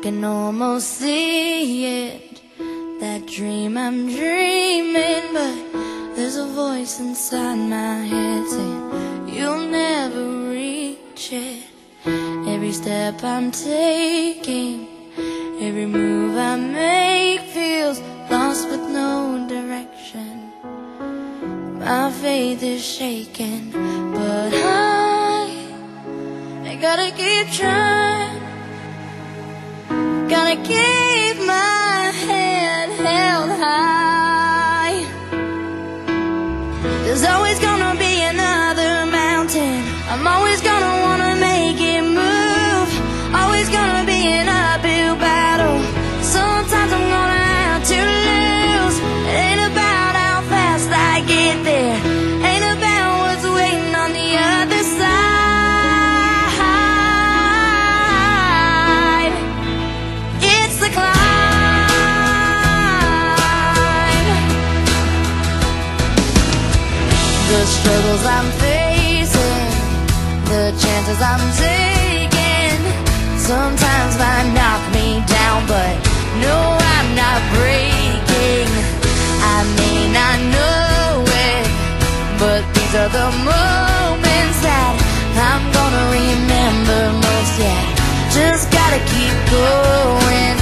can almost see it, that dream I'm dreaming, but there's a voice inside my head saying you'll never reach it. Every step I'm taking, every move I make feels lost with no direction. My faith is shaking, but I gotta keep trying. Gotta keep my head held high. There's always gonna be another mountain. I'm always gonna wanna make it move. Always gonna be an uphill battle. Sometimes I'm gonna have to lose. It ain't about how fast I get there, ain't about what's waiting on the other side. It's the climb. The struggles I'm facing, the chances I'm taking, sometimes might knock me down, but no, I'm not breaking. I may not know it, but these are the moments that I'm gonna remember most. Yeah, just gotta keep going.